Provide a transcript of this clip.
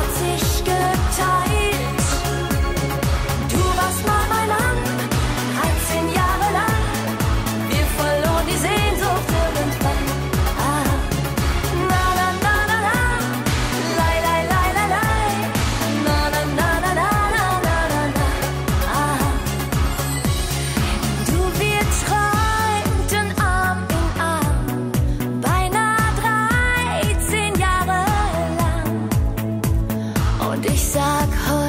hat sich geteilt. Du warst mal mein Land, 13 Jahre lang. Wir verloren die Sehnsucht irgendwann. Ah, na na na na na, lei lei lei lei lei, na na na na na na na na na. Ah, du, wir träumten Arm in Arm, beinahe 13 Jahre lang. Und ich sag heute